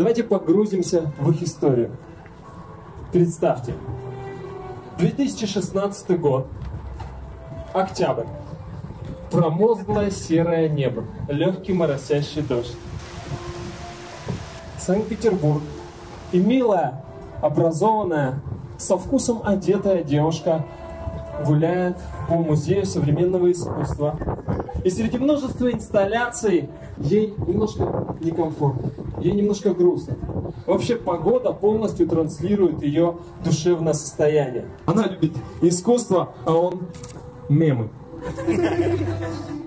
Давайте погрузимся в их историю. Представьте, 2016 год, октябрь, промозглое серое небо, легкий моросящий дождь. Санкт-Петербург. И милая, образованная, со вкусом одетая девушка гуляет по музею современного искусства. И среди множества инсталляций ей немножко некомфортно, ей немножко грустно. Вообще погода полностью транслирует ее душевное состояние. Она любит искусство, а он мемы.